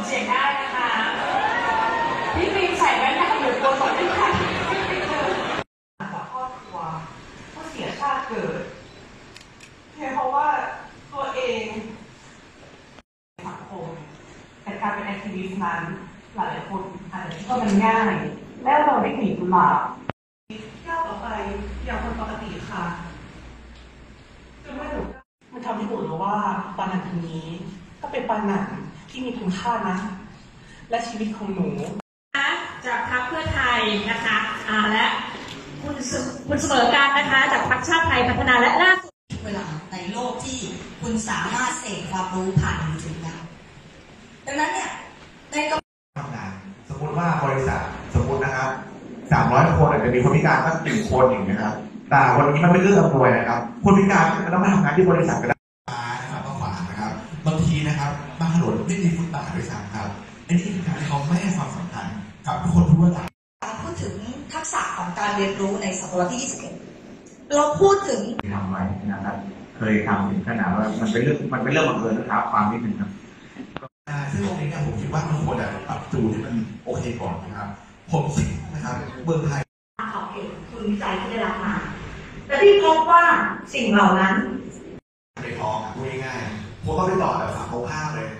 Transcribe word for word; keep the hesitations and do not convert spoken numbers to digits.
สียงได้นะคะพี่ฟิล์มใส่แว่นนะคะหรือตัวสดด้วยค่ะจากครอบครัวผู้เสียชาติเกิดเพียงเพราะว่าตัวเองสังคมแต่การเป็นแอคทิวิสต์นั้นหลายคนอาจจะคิดว่ามันง่ายและเราได้หนีกุหลาบก้าวต่อไปอย่างคนปกติค่ะจนว่าหนูมันทำให้หนูรู้ว่าปานันนี้ก็เป็นปานันที่มีคุณค่านะและชีวิตของหนูจากพรรคเพื่อไทยนะคะอ่าและคุณคุณเสมอการนะคะจากพรรคชาติไทยพัฒนาและล่าสุดเวลาในโลกที่คุณสามารถเสพความรู้ผ่านมือถือได้ดังนั้นเนี่ยในกระบวนทำงานสมมติว่าบริษัทสมมตินะครับสามร้อยคนอาจจะมีคนพิการสักหนึ่งคนอย่างนี้นะครับแต่วันนี้มันไม่เรื่องอำนวยนะครับคนพิการมันต้องมาทำงานที่บริษัทก็ได้นะครับก็ขวางนะครับบางทีนะครับบางถนนไม่มีฟุตบาทด้วยซ้ำครับอันนี้คือการที่เขาไม่ให้ความสำคัญกับทุกคนทั่วไปการพูดถึงทักษะของการเรียนรู้ในศตวรรษที่ยี่สิบเอ็ดเราพูดถึงทำไว้นะครับเคยทำถึงขนาดว่ามันเป็นเรื่องมันเป็นเรื่องบังเอิญนะครับความนิดนึงครับซึ่งตรงนี้เนี่ยผมคิดว่ามันควรจะปรับจูนให้มันโอเคก่อนนะครับผมคิดนะครับเมืองไทยขอบคุณคุณวิจัยที่ได้รับมาแต่ที่พบว่าสิ่งเหล่านั้นในท้องพูดง่ายๆผมต้องไปต่อแบบฝั่งตรงข้ามเลย